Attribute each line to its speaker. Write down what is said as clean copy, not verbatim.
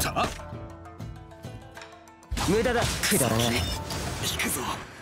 Speaker 1: 無駄だ。くだらない。
Speaker 2: 引くぞ。